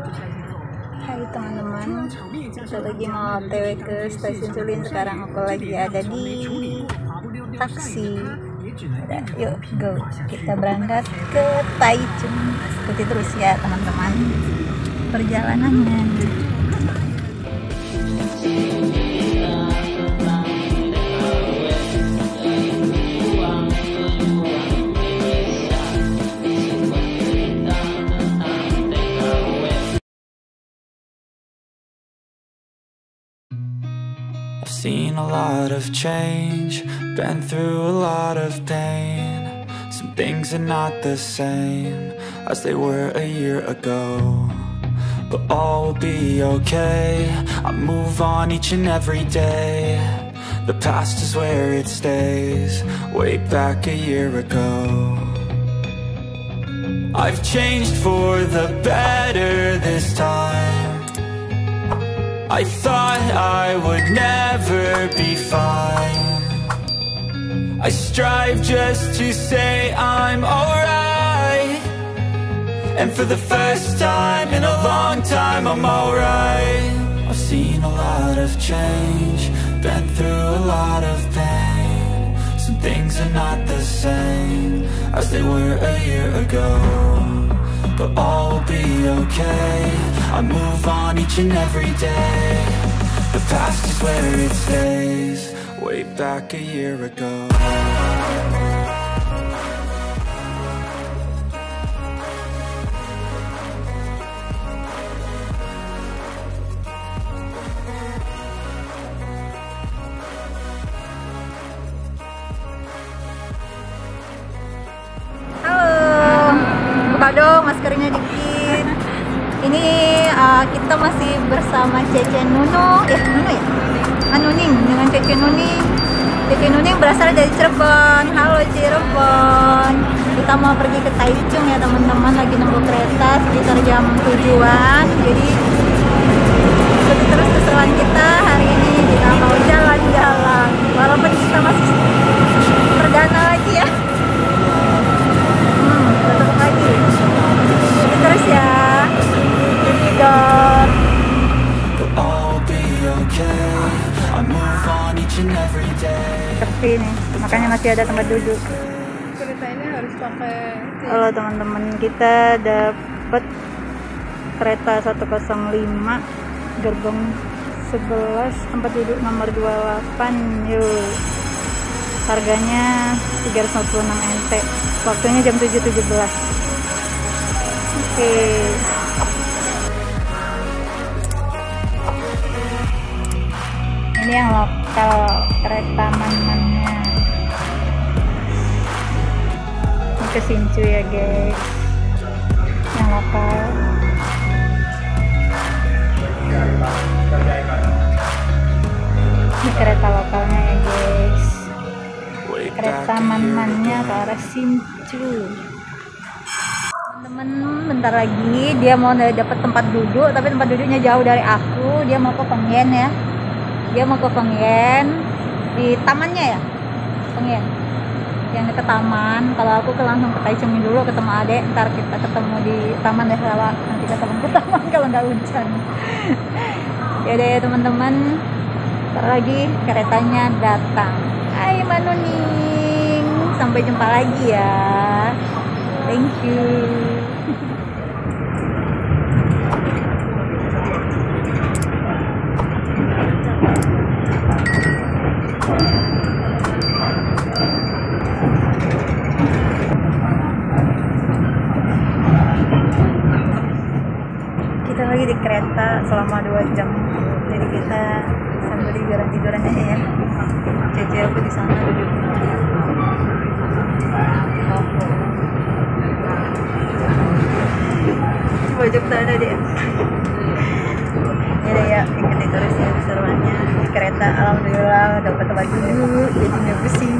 Hai teman-teman, kita lagi mau OTW ke stasiun Sulin. Sekarang aku lagi ada di taksi. Yuk go, kita berangkat ke Taichung. Ikuti terus ya teman-teman perjalanannya. I've seen a lot of change, been through a lot of pain. Some things are not the same as they were a year ago, but all will be okay. I move on each and every day. The past is where it stays, way back a year ago. I've changed for the better this time. I thought I would never be fine. I strive just to say I'm alright, and for the first time in a long time I'm alright. I've seen a lot of change, been through a lot of pain. Some things are not the same as they were a year ago, but all will be okay. I move on each and every day. The past is where it stays, way back a year ago. Halo, buka dong maskernya dikit. Ini kita masih bersama Cece Nunu, Nunu ya? Nuning, dengan Cece Nuning. Cece Nuning berasal dari Cirebon. Halo Cirebon. Kita mau pergi ke Taichung ya teman-teman, lagi nunggu kereta sekitar jam 7-an. Jadi ikuti terus keseruan kita hari ini. Kita mau jalan-jalan, walaupun kita masih perdana lagi ya. Tetap lagi. Ikuti terus ya. Sepi nih, makanya masih ada tempat duduk. Kereta ini harus pakai. Halo teman-teman, kita dapat kereta 105 gerbong 11 tempat duduk nomor 28. Yuk, harganya 346 NT, waktunya jam 7.17. Oke. Ini yang lokal, kereta manmannya. Ini ke Hsinchu ya guys, yang lokal. Ini kereta lokalnya ya guys. Kereta manmannya ke arah Hsinchu. Temen bentar lagi dia mau dapat tempat duduk, tapi tempat duduknya jauh dari aku. Dia mau ke Pengyen ya. Dia mau ke Pengyen di tamannya ya, Pengyen yang dekat taman. Kalau aku langsung ke Taichung dulu ketemu adek, ntar kita ketemu di taman deh. Nanti ketemu ke taman kalau nggak hujan. Ya deh teman-teman, ntar lagi keretanya datang. Hai Manuning, sampai jumpa lagi ya. Thank you. Kita lagi di kereta selama 2 jam, jadi kita sambil tiduran aja ya. Cece aku di sana duduk. Pojok sana dia. Ya ikuti terus ya keseruannya di kereta. Alhamdulillah dapat tempat duduk, jadi nggak pusing.